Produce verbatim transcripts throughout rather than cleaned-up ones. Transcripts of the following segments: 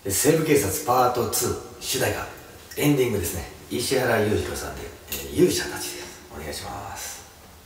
西部警察パートツー主題歌エンディングですね。石原裕次郎さんで、えー、勇者たちです。お願いします。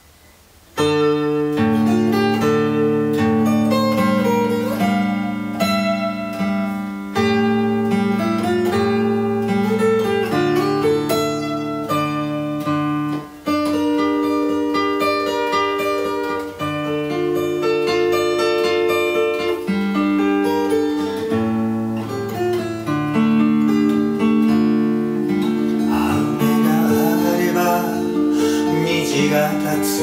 が立つ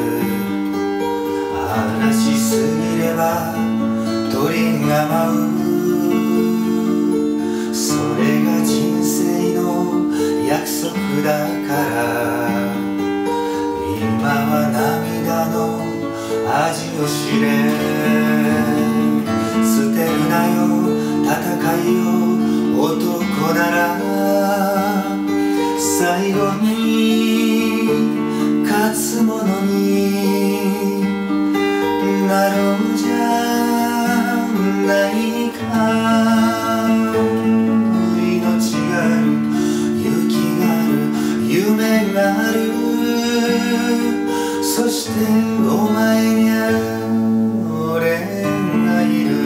嵐すぎれば鳥が舞う、それが人生の約束だから今は涙の味を知れ、捨てるなよ戦いを男なら最後に勝つ者になろうじゃないか。命がある勇気がある夢がある、そしてお前には俺がいる。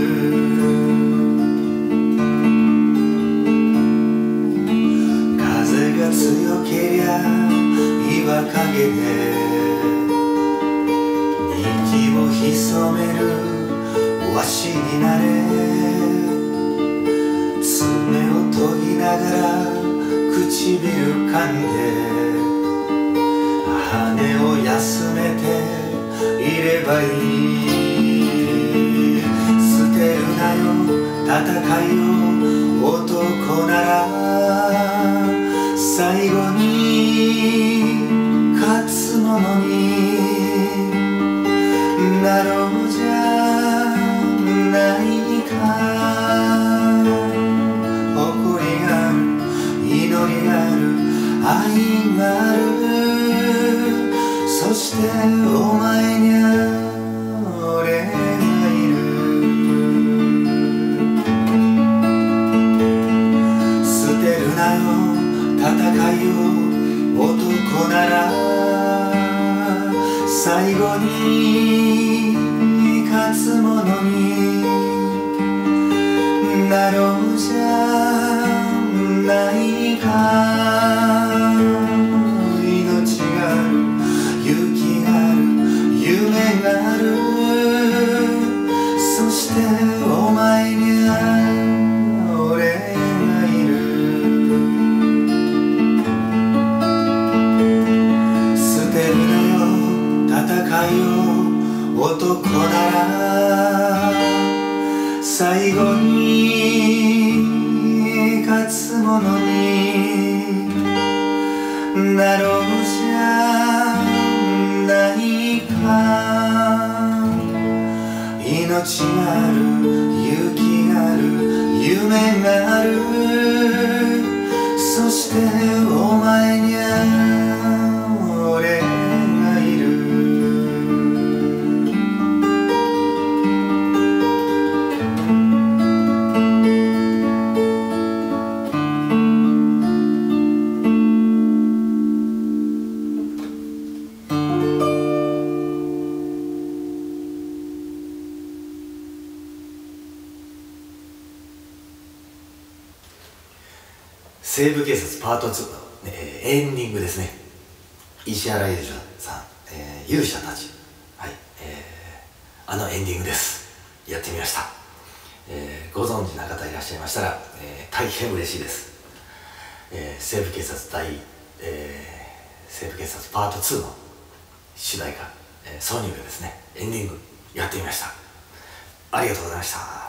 風が強けりゃ岩陰で息を潜めるわしになれ、爪を研ぎながら唇噛んで羽を休めていればいい。捨てるなよ戦いを男なら最後に勝つ者になろうじゃないか。誇りがある祈りがある愛がある、そしてお前には俺がいる。捨てるなよ戦いを男なら最後に勝つ者になろうじゃないか。命がある勇気がある夢がある、そしてお前には俺がいる。捨てるなよ戦いを男なら最後に勝つ者になろうじゃないか。命がある勇気がある夢がある、そしてお前には俺がいる。西部警察パートツーの、えー、エンディングですね。石原裕次郎さん、えー、勇者たち、はい、えー、あのエンディングです。やってみました。えー、ご存知な方いらっしゃいましたら、えー、大変嬉しいです。えー、西部警察大、えー、西部警察パートツーの主題歌、えー、挿入歌ですね、エンディングやってみました。ありがとうございました。